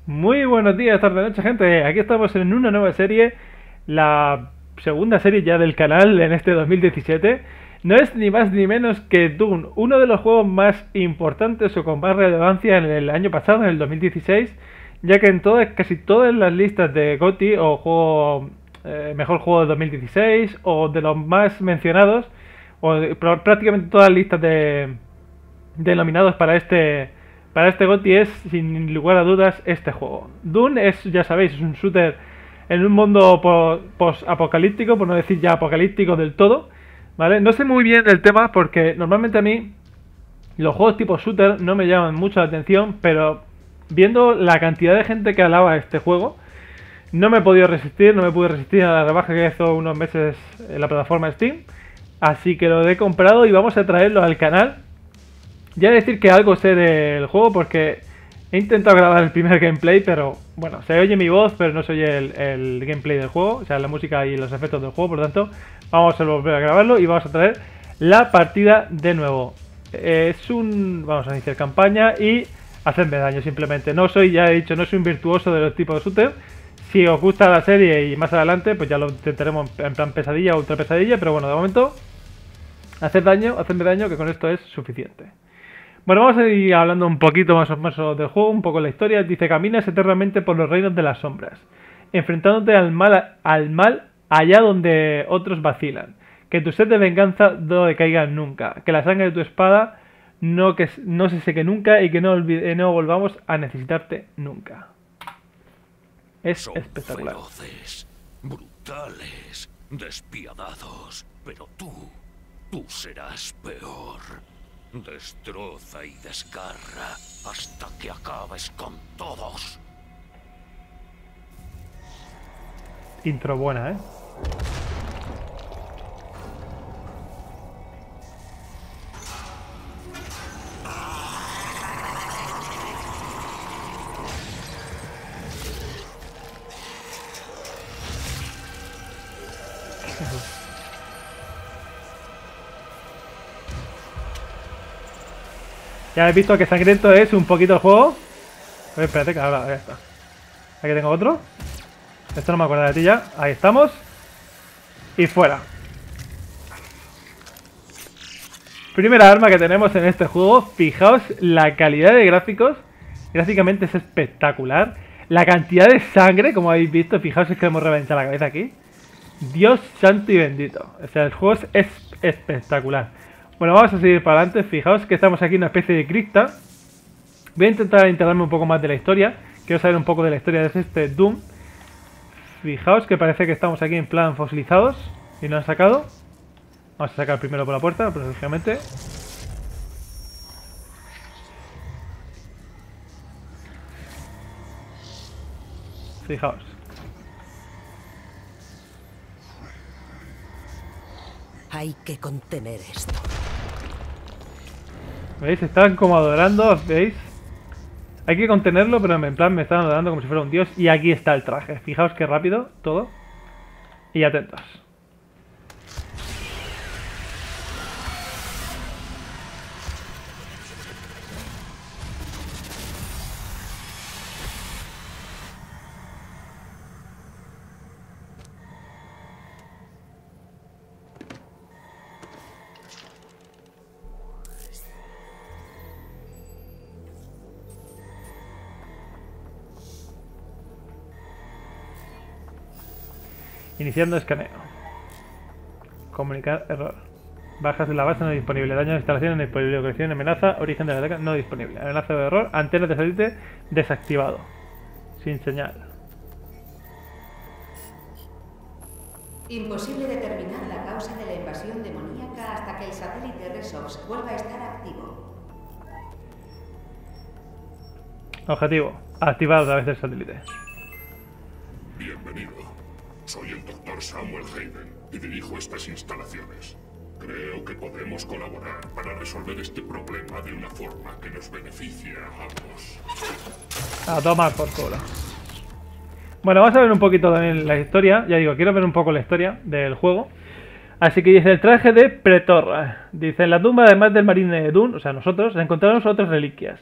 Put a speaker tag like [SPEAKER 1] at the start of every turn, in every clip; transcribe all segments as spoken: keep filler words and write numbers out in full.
[SPEAKER 1] Muy buenos días, tarde, noche, gente. Aquí estamos en una nueva serie, la segunda serie ya del canal en este dos mil diecisiete. No es ni más ni menos que Dune, uno de los juegos más importantes o con más relevancia en el año pasado, en el dos mil dieciséis, ya que en todas, casi todas las listas de GOTY o juego, eh, mejor juego de dos mil dieciséis o de los más mencionados, o de- prácticamente todas las listas de, de nominados para este para este GOTY es, sin lugar a dudas, este juego. Dune es, ya sabéis, es un shooter en un mundo post-apocalíptico, por no decir ya apocalíptico del todo, ¿vale? No sé muy bien el tema porque normalmente a mí los juegos tipo shooter no me llaman mucho la atención, pero viendo la cantidad de gente que alaba a este juego, no me he podido resistir, no me pude resistir a la rebaja que hizo unos meses en la plataforma Steam, así que lo he comprado y vamos a traerlo al canal. Ya decir que algo sé del juego porque he intentado grabar el primer gameplay, pero bueno, se oye mi voz, pero no se oye el, el gameplay del juego, o sea, la música y los efectos del juego, por lo tanto, vamos a volver a grabarlo y vamos a traer la partida de nuevo. Es un... vamos a iniciar campaña y hacerme daño simplemente. No soy, ya he dicho, no soy un virtuoso de los tipos de shooter. Si os gusta la serie y más adelante, pues ya lo intentaremos en plan pesadilla o ultra pesadilla, pero bueno, de momento, hacer daño, hacerme daño, que con esto es suficiente. Bueno, vamos a ir hablando un poquito más o menos del juego, un poco la historia. Dice, caminas eternamente por los reinos de las sombras, enfrentándote al mal, al mal allá donde otros vacilan. Que tu sed de venganza no decaiga nunca. Que la sangre de tu espada no, que, no se seque nunca y que no, olvide, no volvamos a necesitarte nunca. Es
[SPEAKER 2] Son
[SPEAKER 1] espectacular.
[SPEAKER 2] feroces, brutales, despiadados, pero tú, tú serás peor. Destroza y desgarra hasta que acabes con todos.
[SPEAKER 1] Intro buena, ¿eh? Ya habéis visto que sangriento es un poquito el juego. A ver, espérate que ahora ya está. Aquí tengo otro. Esto no me acuerdo de ti ya. Ahí estamos. Y fuera. Primera arma que tenemos en este juego. Fijaos la calidad de gráficos. Gráficamente es espectacular. La cantidad de sangre, como habéis visto. Fijaos, es que hemos reventado la cabeza aquí. Dios santo y bendito. O sea, el juego es, es espectacular. Bueno, vamos a seguir para adelante. Fijaos que estamos aquí en una especie de cripta. Voy a intentar enterarme un poco más de la historia. Quiero saber un poco de la historia de este Doom. Fijaos que parece que estamos aquí en plan fosilizados. Y no han sacado. Vamos a sacar primero por la puerta, pero lógicamente. Fijaos.
[SPEAKER 3] Hay que contener esto.
[SPEAKER 1] ¿Veis? Están como adorando, ¿veis? Hay que contenerlo, pero en plan me están adorando como si fuera un dios. Y aquí está el traje. Fijaos qué rápido todo. Y atentos. Iniciando escaneo. Comunicar error. Bajas de la base no disponible. Daño de instalación no disponible. Localización amenaza. Origen de la ataque no disponible. Amenaza de error. Antena de satélite desactivado. Sin señal.
[SPEAKER 4] Imposible determinar la causa de la invasión demoníaca hasta que el satélite Resox vuelva a estar activo.
[SPEAKER 1] Objetivo. Activar a través del satélite.
[SPEAKER 5] Bienvenido. Soy el doctor Samuel Hayden y dirijo estas instalaciones. Creo que podemos colaborar para resolver este problema de una forma que nos beneficie a ambos.
[SPEAKER 1] A tomar por culo. Bueno, vamos a ver un poquito también la historia. Ya digo, quiero ver un poco la historia del juego. Así que dice el traje de Pretor. Dice, en la tumba además del marine de Dune, o sea nosotros, encontramos otras reliquias.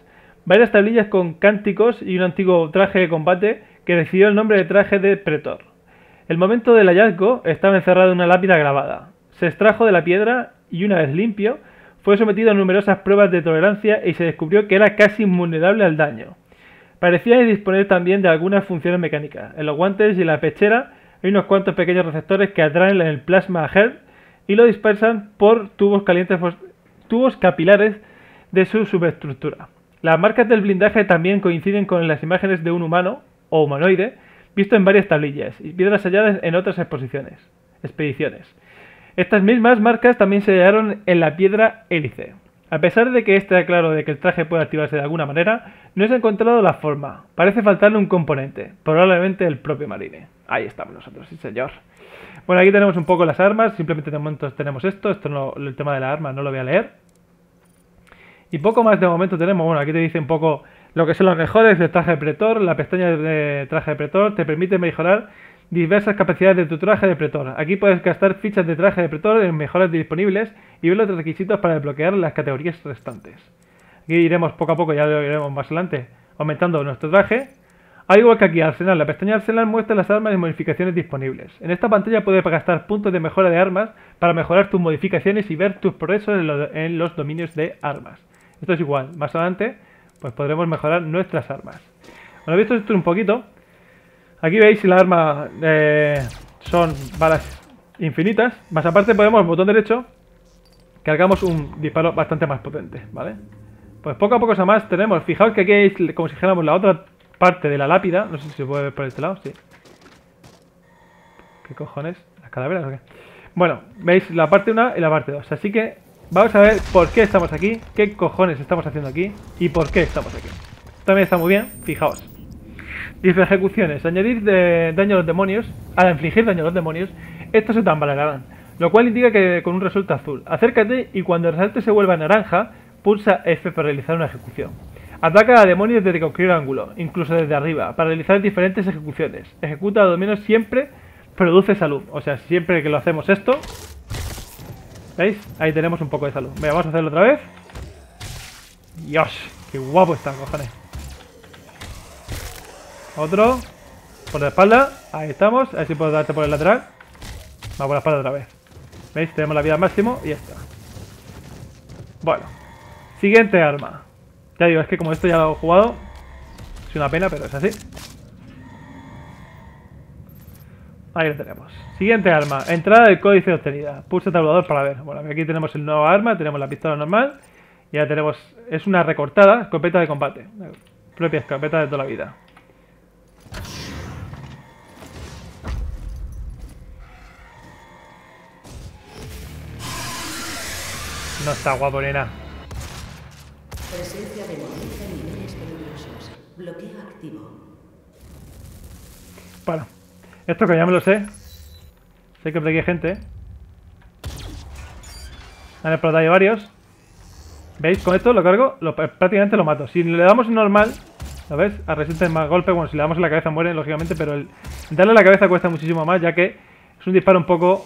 [SPEAKER 1] varias tablillas con cánticos y un antiguo traje de combate que recibió el nombre de traje de pretor. El momento del hallazgo estaba encerrado en una lápida grabada. Se extrajo de la piedra y una vez limpio, fue sometido a numerosas pruebas de tolerancia y se descubrió que era casi invulnerable al daño. Parecía disponer también de algunas funciones mecánicas. En los guantes y en la pechera hay unos cuantos pequeños receptores que atraen el plasma a Heart y lo dispersan por tubos calientes, tubos capilares de su subestructura. Las marcas del blindaje también coinciden con las imágenes de un humano o humanoide visto en varias tablillas y piedras halladas en otras exposiciones, expediciones. Estas mismas marcas también se hallaron en la piedra hélice. A pesar de que está claro de que el traje puede activarse de alguna manera, no se ha encontrado la forma. Parece faltarle un componente, probablemente el propio Marine. Ahí estamos nosotros, sí señor. Bueno, aquí tenemos un poco las armas, simplemente de momento tenemos esto, esto no, el tema de la arma no lo voy a leer. Y poco más de momento tenemos, bueno, aquí te dice un poco lo que son los mejores del traje de pretor. La pestaña de traje de pretor te permite mejorar diversas capacidades de tu traje de pretor. Aquí puedes gastar fichas de traje de pretor en mejoras disponibles y ver los requisitos para desbloquear las categorías restantes. Aquí iremos poco a poco, ya lo iremos más adelante, aumentando nuestro traje. Al igual que aquí, Arsenal. La pestaña Arsenal muestra las armas y modificaciones disponibles. En esta pantalla puedes gastar puntos de mejora de armas para mejorar tus modificaciones y ver tus progresos en, lo, en los dominios de armas. Esto es igual, más adelante pues podremos mejorar nuestras armas. Bueno, visto esto un poquito. Aquí veis la arma eh, son balas infinitas. Más aparte podemos, botón derecho, cargamos un disparo bastante más potente, ¿vale? Pues poco a poco a más tenemos. Fijaos que aquí hay como si dijéramos la otra parte de la lápida. No sé si se puede ver por este lado, sí. ¿Qué cojones? ¿Las calaveras o qué? Bueno, veis la parte uno y la parte dos. Así que vamos a ver por qué estamos aquí, qué cojones estamos haciendo aquí y por qué estamos aquí. También está muy bien, fijaos. Dice ejecuciones, añadir de daño a los demonios, al infligir daño a los demonios, estos se tambalearán, lo cual indica que con un resultado azul. Acércate y cuando el resalte se vuelva naranja, pulsa F para realizar una ejecución. Ataca a demonios desde cualquier ángulo, incluso desde arriba, para realizar diferentes ejecuciones. Ejecuta a demonios siempre produce salud, o sea, siempre que lo hacemos esto, ¿veis? Ahí tenemos un poco de salud. Venga, vamos a hacerlo otra vez. Dios, qué guapo está, cojones. Otro. Por la espalda. Ahí estamos. A ver si puedo darte por el lateral. Vamos por la espalda otra vez. ¿Veis? Tenemos la vida al máximo y ya está. Bueno. Siguiente arma. Ya digo, es que como esto ya lo he jugado, es una pena, pero es así. Ahí lo tenemos. Siguiente arma. Entrada del códice obtenida. Pulsa tabulador para ver. Bueno, aquí tenemos el nuevo arma. Tenemos la pistola normal. Y ya tenemos... Es una recortada escopeta de combate. Propia escopeta de toda la vida. No está guapo, nena.
[SPEAKER 4] Presencia de movimiento en niveles peligrosos. Bloqueo activo.
[SPEAKER 1] Bueno, esto que ya me lo sé. Sé que por aquí hay gente. Han explotado varios. ¿Veis? Con esto lo cargo, lo, prácticamente lo mato. Si le damos normal, ¿lo ves? A resisten más golpes. Bueno, si le damos en la cabeza mueren, lógicamente, pero el darle a la cabeza cuesta muchísimo más, ya que es un disparo un poco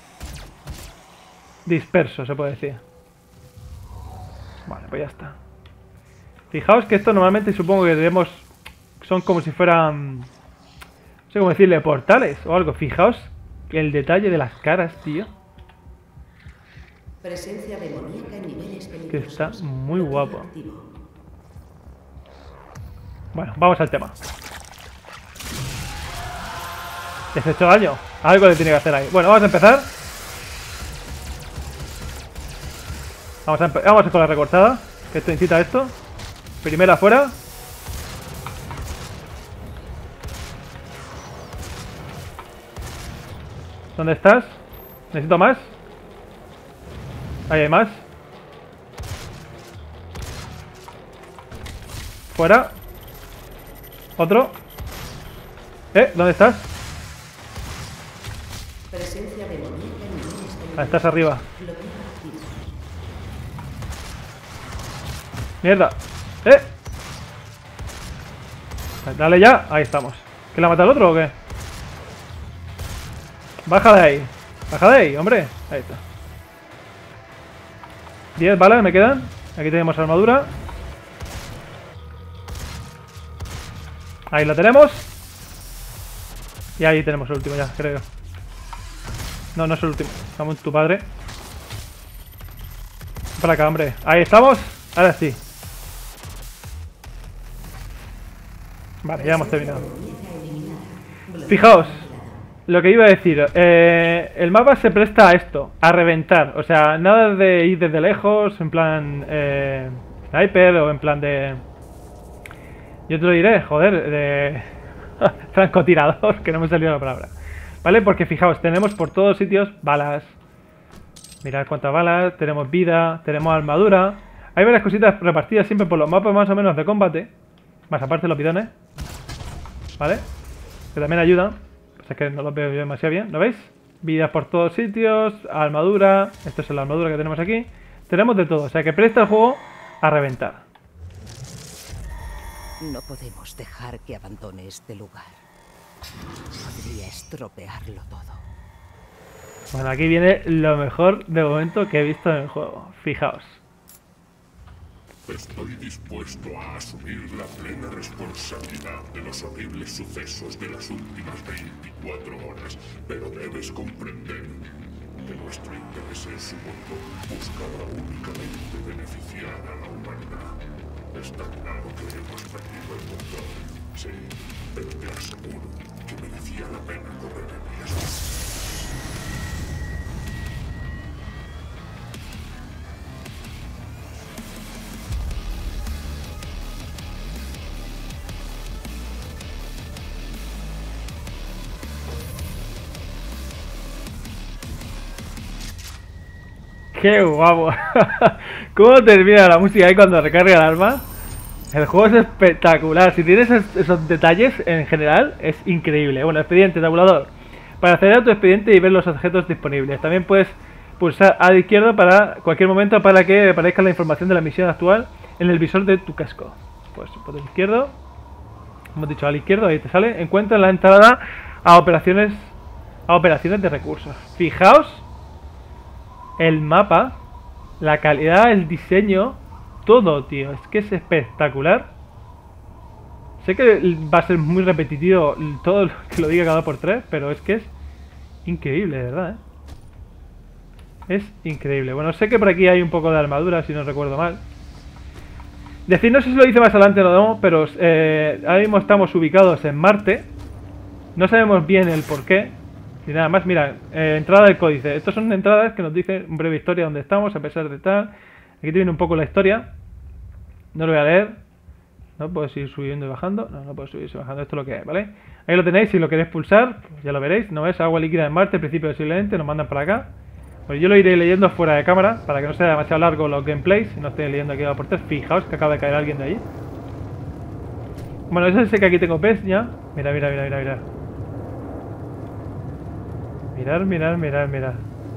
[SPEAKER 1] disperso, se puede decir. Vale, pues ya está. Fijaos que esto normalmente supongo que debemos... Son como si fueran... No sé cómo decirle, portales o algo. Fijaos el detalle de las caras, tío.
[SPEAKER 4] Presencia demoníaca en niveles peligrosos.
[SPEAKER 1] Que está muy guapo. Bueno, vamos al tema. dieciocho daño. Algo le tiene que hacer ahí. Bueno, vamos a empezar. Vamos a, vamos a con la recortada. Que esto incita a esto. Primera afuera. ¿Dónde estás? Necesito más. Ahí hay más. Fuera. Otro. ¿Eh? ¿Dónde estás?
[SPEAKER 4] Presencia demoníaca en niveles peligrosos.
[SPEAKER 1] Ah, estás arriba.
[SPEAKER 4] Bloqueo activo.
[SPEAKER 1] Mierda. ¿Eh? Dale ya. Ahí estamos. ¿Que la mata el otro o qué? Baja de ahí. Baja de ahí, hombre. Ahí está. diez balas me quedan. Aquí tenemos armadura. Ahí lo tenemos. Y ahí tenemos el último ya, creo. No, no es el último. Vamos, tu padre. Para acá, hombre. Ahí estamos. Ahora sí. Vale, ya hemos terminado. Fijaos. Lo que iba a decir. Eh, el mapa se presta a esto. A reventar. O sea, nada de ir desde lejos. En plan... Eh, sniper o en plan de... Yo te lo diré, joder. De... francotirador. Que no me salió la palabra. ¿Vale? Porque fijaos, tenemos por todos sitios balas. Mirad cuántas balas. Tenemos vida. Tenemos armadura. Hay varias cositas repartidas siempre por los mapas más o menos de combate. Más aparte los bidones. ¿Vale? Que también ayudan. Pues es que no los veo yo demasiado bien. ¿Lo veis? Vidas por todos sitios. Armadura. Esto es la armadura que tenemos aquí. Tenemos de todo. O sea que presta el juego a reventar.
[SPEAKER 3] No podemos dejar que abandone este lugar. Podría estropearlo todo.
[SPEAKER 1] Bueno, aquí viene lo mejor de momento que he visto en el juego. Fijaos.
[SPEAKER 5] Estoy dispuesto a asumir la plena responsabilidad de los horribles sucesos de las últimas veinticuatro horas, pero debes comprender que nuestro interés en su mundo buscaba únicamente beneficiar a la humanidad. Está claro que hemos perdido el mundo, sí, pero te aseguro que merecía la pena correr el riesgo.
[SPEAKER 1] ¡Qué guapo! ¿Cómo termina la música ahí cuando recarga el arma? El juego es espectacular. Si tienes esos, esos detalles en general, es increíble. Bueno, expediente, tabulador. Para acceder a tu expediente y ver los objetos disponibles. También puedes pulsar A de izquierdo para cualquier momento para que aparezca la información de la misión actual en el visor de tu casco. Pues por el izquierdo. Hemos dicho al izquierdo, ahí te sale. Encuentra la entrada a operaciones, a operaciones de recursos. Fijaos. El mapa, la calidad, el diseño, todo, tío. Es que es espectacular. Sé que va a ser muy repetitivo todo lo que lo diga cada dos por tres, pero es que es increíble, de verdad, ¿eh? Es increíble. Bueno, sé que por aquí hay un poco de armadura, si no recuerdo mal. Decir, no sé si lo hice más adelante o no, pero eh, ahora mismo estamos ubicados en Marte. No sabemos bien el por qué. Y nada más, mira, eh, entrada del códice. Estas son entradas que nos dicen una breve historia de dónde estamos, a pesar de tal. Aquí te viene un poco la historia. No lo voy a leer. No puedo seguir subiendo y bajando. No, no puedo subir y bajando. Esto es lo que hay, ¿vale? Ahí lo tenéis, si lo queréis pulsar, pues ya lo veréis. No es agua líquida en Marte, principio del siglo veinte, nos mandan para acá. Pues yo lo iré leyendo fuera de cámara, para que no sea demasiado largo los gameplays. No estoy leyendo aquí a por tres. Fijaos que acaba de caer alguien de allí. Bueno, eso sé que aquí tengo pez ya. Mira, mira, mira, mira, mira. Mirar, mirar, mirar, mirar.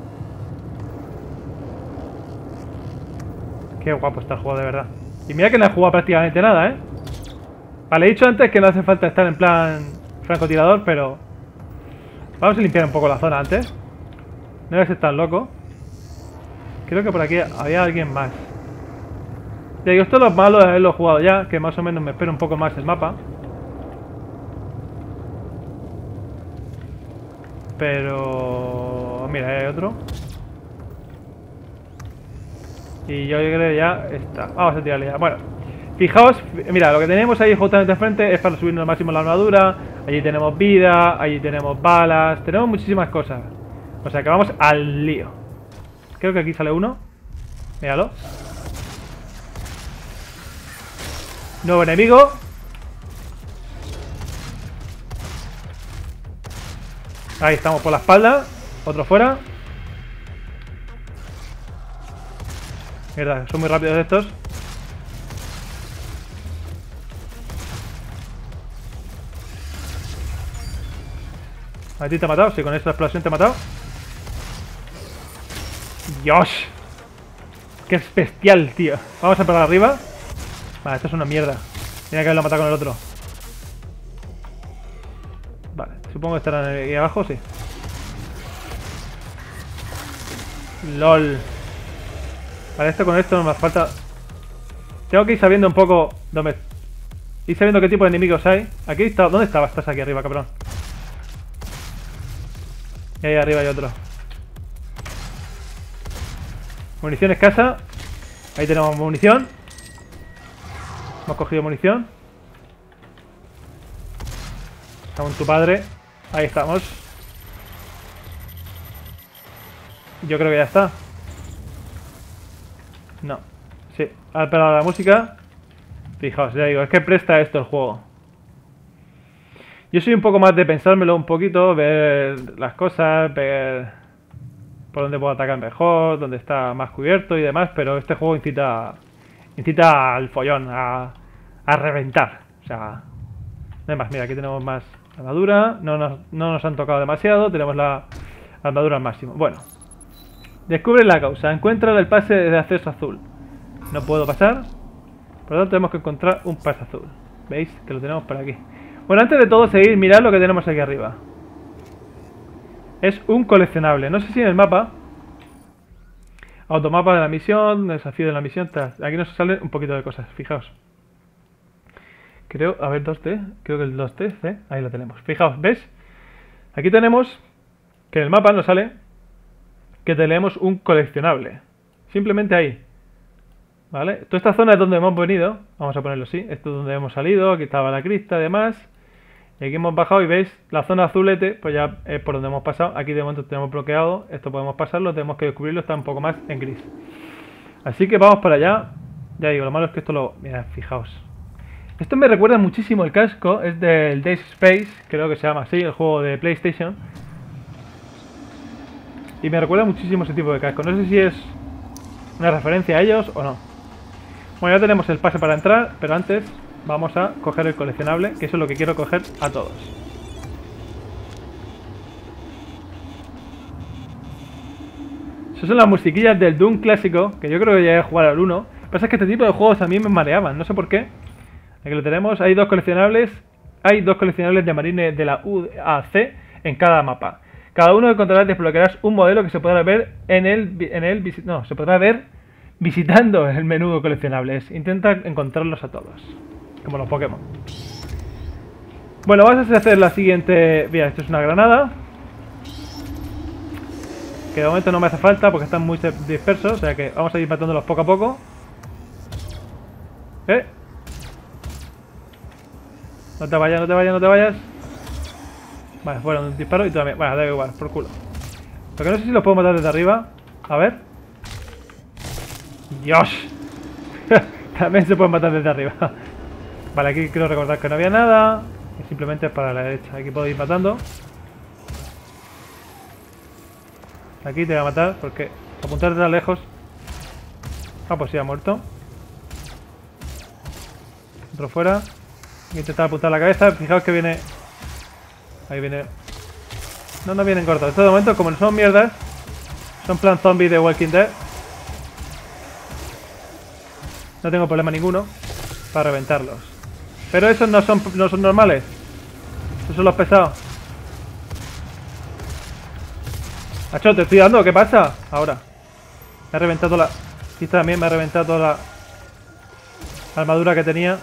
[SPEAKER 1] Qué guapo está el juego, de verdad. Y mira que no he jugado prácticamente nada, ¿eh? Vale, he dicho antes que no hace falta estar en plan francotirador, pero... Vamos a limpiar un poco la zona antes. No debes estar loco. Creo que por aquí había alguien más. Ya digo, esto es lo malo de haberlo jugado ya, que más o menos me espero un poco más el mapa. Pero... Mira, hay otro. Y yo creo que ya está. Vamos a tirarle ya. Bueno, fijaos, mira, lo que tenemos ahí justamente enfrente es para subirnos al máximo la armadura. Allí tenemos vida, allí tenemos balas. Tenemos muchísimas cosas. O sea que vamos al lío. Creo que aquí sale uno. Míralo. Nuevo enemigo. Ahí estamos por la espalda. Otro fuera. Mierda, son muy rápidos estos. ¿A ti te ha matado? Sí, con esta explosión te ha matado. ¡Dios! ¡Qué bestial, tío! Vamos a parar arriba. Vale, esto es una mierda. Tenía que haberlo matado con el otro. Vale, supongo que estarán aquí abajo, sí. LOL. Vale, esto con esto no me hace falta. Tengo que ir sabiendo un poco dónde... Y sabiendo qué tipo de enemigos hay. Aquí está. ¿Dónde estabas? Estás aquí arriba, cabrón. Y ahí arriba hay otro. Munición escasa. Ahí tenemos munición. Hemos cogido munición. Estamos tu padre. Ahí estamos. Yo creo que ya está. No. Sí. Al pegar la música. Fijaos, ya digo, es que presta esto el juego. Yo soy un poco más de pensármelo un poquito, ver las cosas, ver por dónde puedo atacar mejor, dónde está más cubierto y demás, pero este juego incita incita al follón, a, a reventar. O sea, no hay más. Mira, aquí tenemos más armadura, no nos, no nos han tocado demasiado, tenemos la armadura al máximo. Bueno, descubre la causa, encuentra el pase de acceso azul. No puedo pasar. Por lo tanto tenemos que encontrar un pase azul. ¿Veis? Que lo tenemos por aquí. Bueno, antes de todo seguir, mirad lo que tenemos aquí arriba. Es un coleccionable. No sé si en el mapa. Automapa de la misión, desafío de la misión. Aquí nos sale un poquito de cosas, fijaos. Creo, a ver, dos D. Creo que el dos D, ¿eh? Ahí lo tenemos. Fijaos, ¿ves? Aquí tenemos que en el mapa nos sale que tenemos un coleccionable. Simplemente ahí. ¿Vale? Toda esta zona es donde hemos venido. Vamos a ponerlo así. Esto es donde hemos salido. Aquí estaba la crista y demás. Y aquí hemos bajado y veis la zona azulete. Pues ya es por donde hemos pasado. Aquí de momento tenemos bloqueado. Esto podemos pasarlo. Tenemos que descubrirlo. Está un poco más en gris. Así que vamos para allá. Ya digo, lo malo es que esto lo... Mirad, fijaos. Esto me recuerda muchísimo el casco. Es del Dead Space. Creo que se llama así. El juego de PlayStation. Y me recuerda muchísimo ese tipo de casco. No sé si es una referencia a ellos o no. Bueno, ya tenemos el pase para entrar, pero antes vamos a coger el coleccionable, que eso es lo que quiero coger a todos. Esas son las musiquillas del Doom clásico, que yo creo que ya he jugado al uno. Lo que pasa es que este tipo de juegos a mí me mareaban, no sé por qué. Aquí lo tenemos, hay dos coleccionables, hay dos coleccionables de Marine de la U A C en cada mapa. Cada uno encontrarás desbloquearás un modelo que se podrá ver en el, en el no, se podrá ver visitando el menú de coleccionables. Intenta encontrarlos a todos, como los Pokémon. Bueno, vamos a hacer la siguiente. Mira, esto es una granada, que de momento no me hace falta porque están muy dispersos. O sea que vamos a ir matándolos poco a poco. ¿Eh? No te vayas, no te vayas, no te vayas. Vale, fuera un disparo y también. Bueno, da igual, por culo. Lo que no sé si los puedo matar desde arriba. A ver. ¡Dios! También se pueden matar desde arriba. Vale, aquí quiero recordar que no había nada. Y simplemente es para la derecha. Aquí puedo ir matando. Aquí te voy a matar porque apuntar tan lejos. Ah, pues sí, ha muerto. Otro fuera. Voy a intentar apuntar la cabeza. Fijaos que viene. Ahí viene. No, no vienen cortos. Esto de momento, como no son mierdas, son plan zombies de Walking Dead. No tengo problema ninguno para reventarlos. Pero esos no son, no son normales. Esos son los pesados. Macho, te estoy dando, ¿qué pasa? Ahora. Me ha reventado la... Aquí también me ha reventado toda la... la armadura que tenía.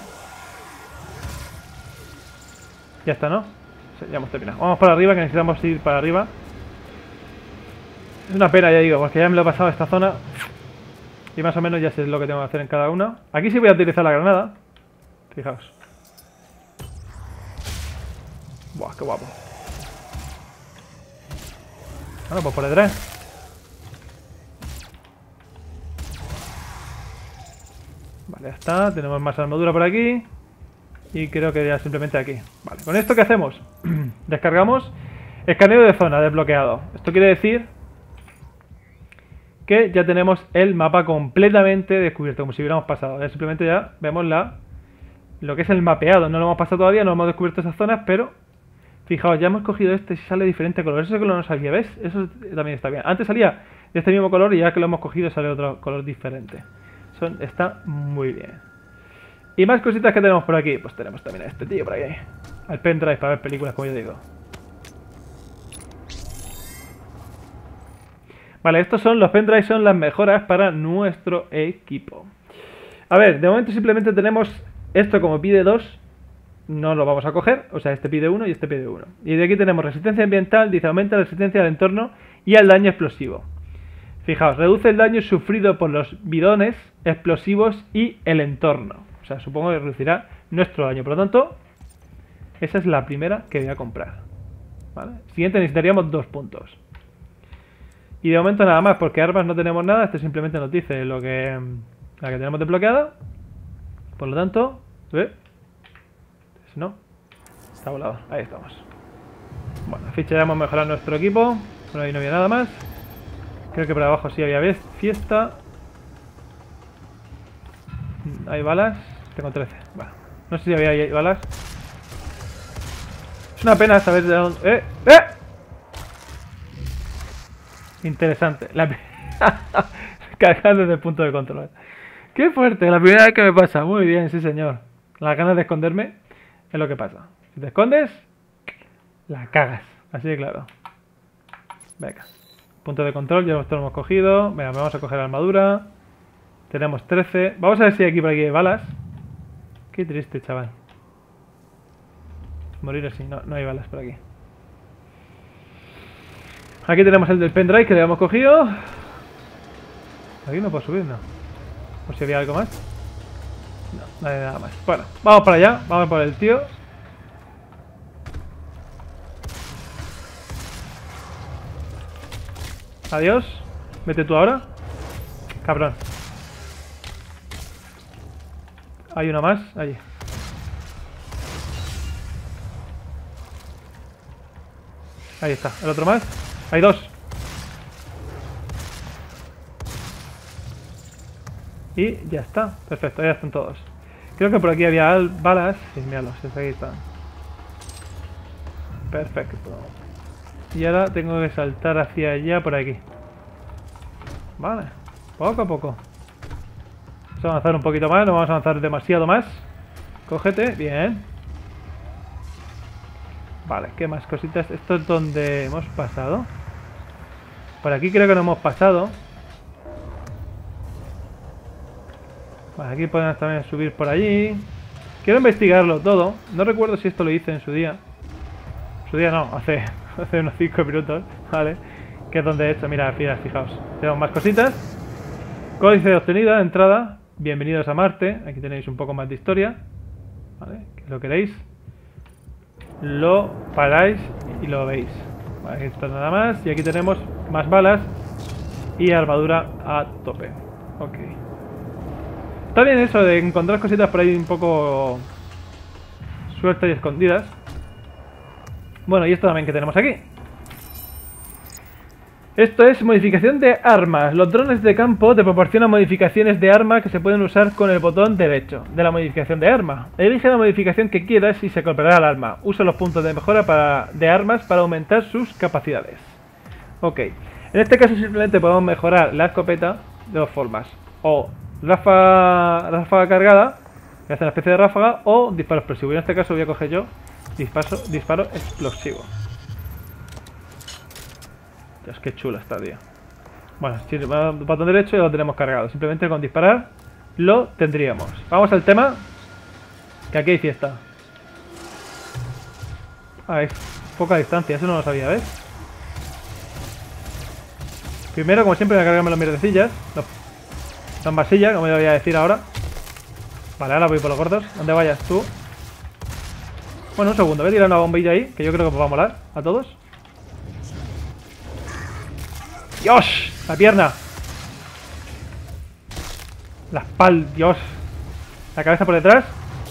[SPEAKER 1] Ya está, ¿no? Sí, ya hemos terminado. Vamos para arriba, que necesitamos ir para arriba. Es una pena, ya digo, porque ya me lo he pasado esta zona. Y más o menos ya sé lo que tengo que hacer en cada una. Aquí sí voy a utilizar la granada. Fijaos. Buah, qué guapo. Bueno, pues por detrás. Vale, ya está. Tenemos más armadura por aquí. Y creo que ya simplemente aquí. Vale, ¿con esto qué hacemos? Descargamos. Escaneo de zona desbloqueado. Esto quiere decir que ya tenemos el mapa completamente descubierto, como si hubiéramos pasado. Ya simplemente ya vemos la lo que es el mapeado. No lo hemos pasado todavía, no hemos descubierto esas zonas, pero fijaos, ya hemos cogido este y sale diferente color. Ese color no salía, ¿ves? Eso también está bien. Antes salía de este mismo color y ya que lo hemos cogido sale otro color diferente. Son, está muy bien. Y más cositas que tenemos por aquí. Pues tenemos también a este tío por aquí. Al pendrive para ver películas, como yo digo. Vale, estos son los pendrives, son las mejoras para nuestro equipo. A ver, de momento simplemente tenemos esto como pide dos. no lo vamos a coger, o sea, este pide uno y este pide uno. Y de aquí tenemos resistencia ambiental, dice aumenta la resistencia al entorno y al daño explosivo. Fijaos, reduce el daño sufrido por los bidones explosivos y el entorno. O sea, supongo que reducirá nuestro daño. Por lo tanto, esa es la primera que voy a comprar. ¿Vale? Siguiente necesitaríamos dos puntos. Y de momento nada más, porque armas no tenemos nada. Esto simplemente nos dice lo que, la que tenemos desbloqueada. Por lo tanto, ¿eh? No, está volado. Ahí estamos. Bueno, ficha ya hemos mejorado nuestro equipo. Por ahí no había nada más. Creo que por abajo sí había fiesta. ¿Hay balas? Tengo trece. Bueno, no sé si había hay balas. Es una pena saber de dónde... ¡Eh! ¡Eh! Interesante. La... Cargar desde el punto de control. ¡Qué fuerte! La primera vez que me pasa. Muy bien, sí señor. Las ganas de esconderme es lo que pasa. Si te escondes, la cagas. Así de claro. Venga. Punto de control, ya lo hemos cogido. Venga, vamos a coger la armadura. Tenemos trece. Vamos a ver si hay aquí por aquí hay balas. Qué triste, chaval. Morir así, no, no hay balas por aquí. Aquí tenemos el del pendrive que le hemos cogido. Aquí no puedo subir, no. Por si había algo más. No, no hay nada más. Bueno, vamos para allá. Vamos por el tío. Adiós. Vete tú ahora. Cabrón. Hay uno más. Allí. Ahí está. El otro más. Hay dos. Y ya está. Perfecto. Ya están todos. Creo que por aquí había balas. Sí, míralos. Aquí están. Perfecto. Y ahora tengo que saltar hacia allá por aquí. Vale. Poco a poco. Vamos a avanzar un poquito más. No vamos a avanzar demasiado más. Cógete. Bien. Vale. ¿Qué más cositas? Esto es donde hemos pasado. Por aquí creo que no hemos pasado. Vale. Aquí podemos también subir por allí. Quiero investigarlo todo. No recuerdo si esto lo hice en su día. En su día no. Hace... Hace unos cinco minutos, ¿vale? Que es donde he hecho, mira, mira, fijaos. Tenemos más cositas. Códice obtenida, entrada. Bienvenidos a Marte. Aquí tenéis un poco más de historia. ¿Vale? Que lo queréis. Lo paráis y lo veis. Vale, aquí está nada más. Y aquí tenemos más balas. Y armadura a tope. Ok. Está bien eso de encontrar cositas por ahí un poco sueltas y escondidas. Bueno, y esto también que tenemos aquí. Esto es modificación de armas. Los drones de campo te proporcionan modificaciones de arma que se pueden usar con el botón derecho de la modificación de arma. Elige la modificación que quieras y se comprará el arma. Usa los puntos de mejora para, de armas para aumentar sus capacidades. Ok. En este caso simplemente podemos mejorar la escopeta de dos formas. O ráfaga, ráfaga cargada, que hace una especie de ráfaga, o disparo explosivo. Y en este caso voy a coger yo Disparo, disparo explosivo. Dios, qué chula está, tío. Bueno, si botón derecho ya lo tenemos cargado. Simplemente con disparar lo tendríamos. Vamos al tema. Que aquí hay fiesta. Ah, es poca distancia. Eso no lo sabía, ¿ves? Primero, como siempre, voy a cargarme las mierdecillas. Las masillas, como yo voy a decir ahora. Vale, ahora voy por los gordos. ¿Dónde vayas tú? Bueno, un segundo, voy a tirar una bombilla ahí, que yo creo que os va a molar a todos. ¡Dios! La pierna. La espalda, Dios. La cabeza por detrás.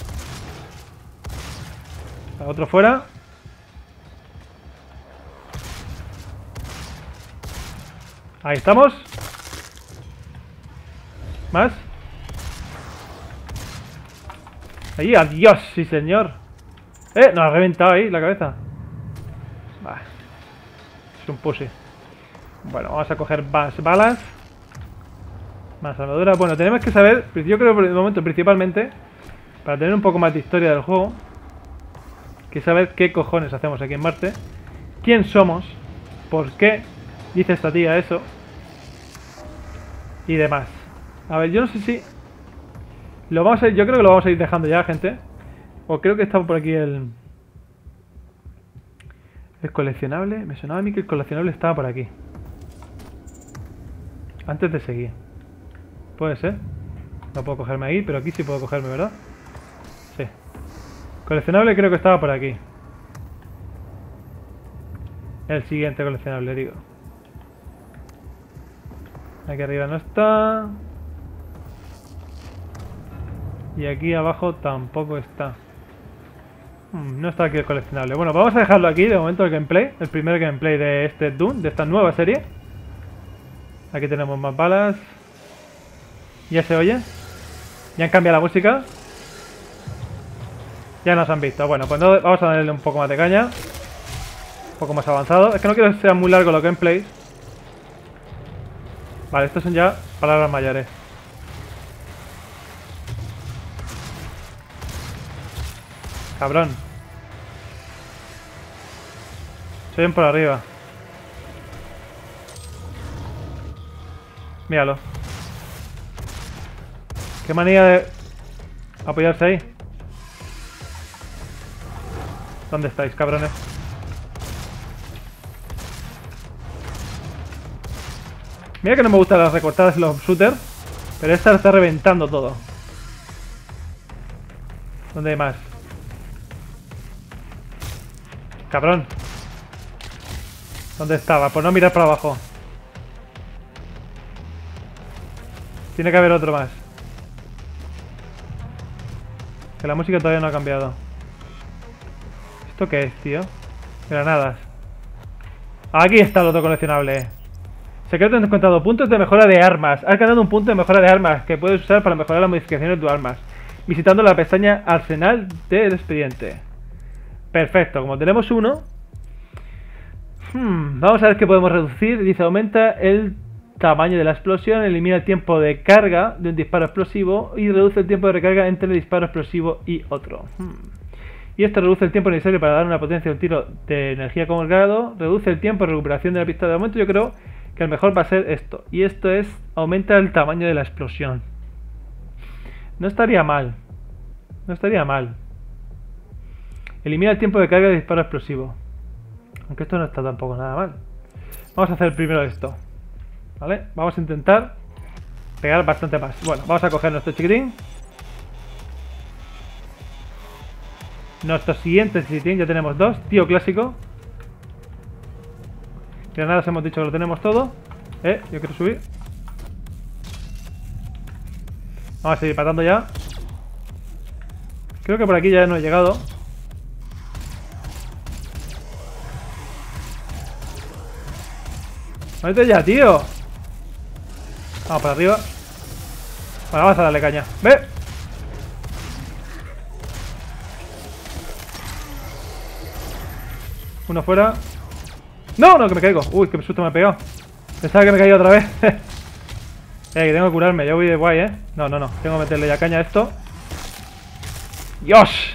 [SPEAKER 1] El otro fuera. Ahí estamos. Más. Ahí, adiós, sí señor. Eh, nos ha reventado ahí la cabeza. Vale. Es un pussy. Bueno, vamos a coger más balas. Más armadura. Bueno, tenemos que saber, yo creo por el momento principalmente, para tener un poco más de historia del juego, que saber qué cojones hacemos aquí en Marte, quién somos, por qué dice esta tía eso y demás. A ver, yo no sé si lo vamos a ir, yo creo que lo vamos a ir dejando ya, gente. O creo que estaba por aquí el... El coleccionable. Me sonaba a mí que el coleccionable estaba por aquí. Antes de seguir. Puede ser. No puedo cogerme ahí, pero aquí sí puedo cogerme, ¿verdad? Sí. Coleccionable creo que estaba por aquí. El siguiente coleccionable, digo. Aquí arriba no está. Y aquí abajo tampoco está. Hmm, no está aquí el coleccionable. Bueno, vamos a dejarlo aquí de momento el gameplay. El primer gameplay de este Doom, de esta nueva serie. Aquí tenemos más balas. ¿Ya se oye? ¿Ya han cambiado la música? Ya nos han visto. Bueno, pues no, vamos a darle un poco más de caña. Un poco más avanzado. Es que no quiero que sean muy largos los gameplays. Vale, estos son ya palabras mayores. Cabrón. Se ven por arriba. Míralo. Qué manía de apoyarse ahí. ¿Dónde estáis, cabrones? Mira que no me gustan las recortadas en los shooters, pero esta está reventando todo. ¿Dónde hay más? Cabrón. ¿Dónde estaba? Por no mirar para abajo. Tiene que haber otro más. Que la música todavía no ha cambiado. ¿Esto qué es, tío? Granadas. Aquí está el otro coleccionable. Secreto encontrado. Puntos de mejora de armas. Has ganado un punto de mejora de armas que puedes usar para mejorar las modificaciones de tus armas. Visitando la pestaña Arsenal del expediente. Perfecto. Como tenemos uno... Hmm, vamos a ver qué podemos reducir. Dice, aumenta el tamaño de la explosión, elimina el tiempo de carga de un disparo explosivo y reduce el tiempo de recarga entre el disparo explosivo y otro. Hmm. Y esto reduce el tiempo necesario para dar una potencia a un tiro de energía como el grado. Reduce el tiempo de recuperación de la pistola. De momento yo creo que el mejor va a ser esto. Y esto es, aumenta el tamaño de la explosión. No estaría mal. No estaría mal. Elimina el tiempo de carga de disparo explosivo. Aunque esto no está tampoco nada mal. Vamos a hacer primero esto. ¿Vale? Vamos a intentar pegar bastante más. Bueno, vamos a coger nuestro chiquitín. Nuestro siguiente chiquitín, ya tenemos dos. Tío clásico. Granadas hemos dicho que lo tenemos todo. Eh, yo quiero subir. Vamos a seguir matando ya. Creo que por aquí ya no he llegado. ¡Muévete ya, tío! Vamos para arriba. Bueno, vamos a darle caña. ¡Ve! Uno fuera. ¡No! No, que me caigo. Uy, qué susto me ha pegado. Pensaba que me caía otra vez. Eh, que tengo que curarme. Yo voy de guay, ¿eh? No, no, no. Tengo que meterle ya caña a esto. ¡Dios!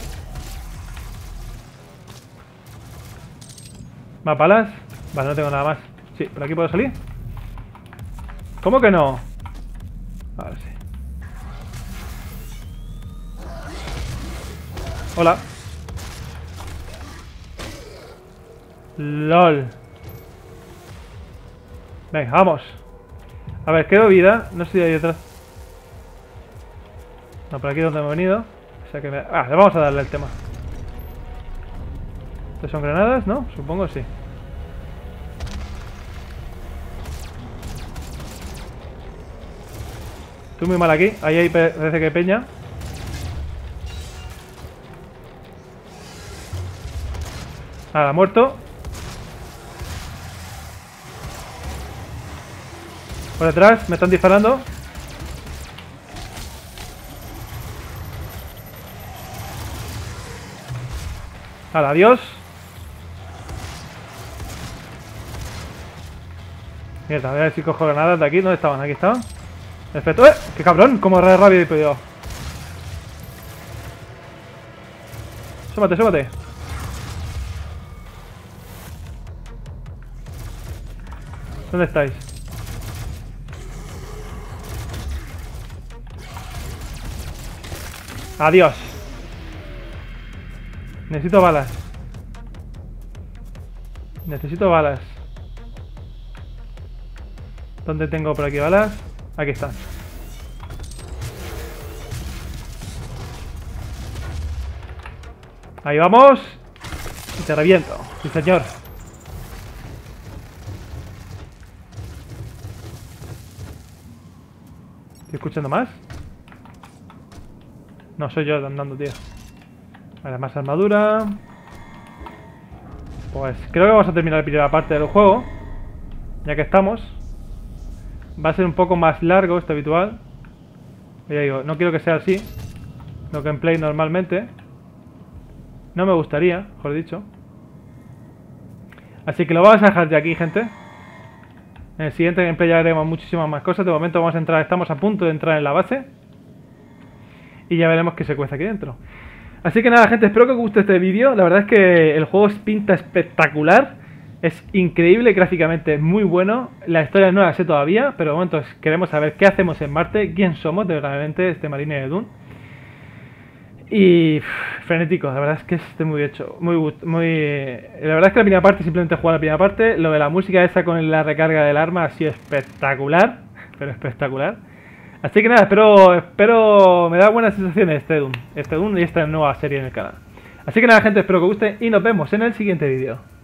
[SPEAKER 1] ¿Más balas? Vale, no tengo nada más. Sí, ¿por aquí puedo salir? ¿Cómo que no? Ahora sí. Hola. LOL. Venga, vamos. A ver, quedo vida. No sé si hay detrás. No, por aquí es donde hemos venido. O sea que me... Ah, le vamos a darle el tema. ¿Estas son granadas? ¿No? Supongo sí. Estoy muy mal aquí. Ahí hay, parece que hay peña. Nada, muerto. Por detrás, me están disparando. Hala, adiós. Mierda, a ver si cojo granadas de aquí. ¿Dónde estaban? Aquí estaban. Perfecto. ¡Eh! ¡Qué cabrón! Como re rápido y pedido. Súmate, súmate. ¿Dónde estáis? Adiós. Necesito balas. Necesito balas. ¿Dónde tengo por aquí balas? Aquí están. Ahí vamos. Y te reviento. Sí, señor. ¿Estoy escuchando más? No, soy yo andando, tío. Vale, más armadura. Pues creo que vamos a terminar la primera parte del juego. Ya que estamos. Va a ser un poco más largo este habitual. Ya digo, no quiero que sea así. Lo gameplay normalmente. No me gustaría, mejor dicho. Así que lo vamos a dejar de aquí, gente. En el siguiente gameplay ya haremos muchísimas más cosas. De momento vamos a entrar, estamos a punto de entrar en la base. Y ya veremos qué se cuece aquí dentro. Así que nada, gente, espero que os guste este vídeo. La verdad es que el juego pinta espectacular. Es increíble, gráficamente muy bueno. La historia no la sé todavía, pero de momento queremos saber qué hacemos en Marte, quién somos de verdaderamente este marine de Dune. Y uff, frenético, la verdad es que esté muy hecho, muy, muy... La verdad es que la primera parte, simplemente jugar la primera parte. Lo de la música esa con la recarga del arma ha sido espectacular, pero espectacular. Así que nada, espero, espero, me da buenas sensaciones este Dune, este Dune y esta nueva serie en el canal. Así que nada, gente, espero que os guste y nos vemos en el siguiente vídeo.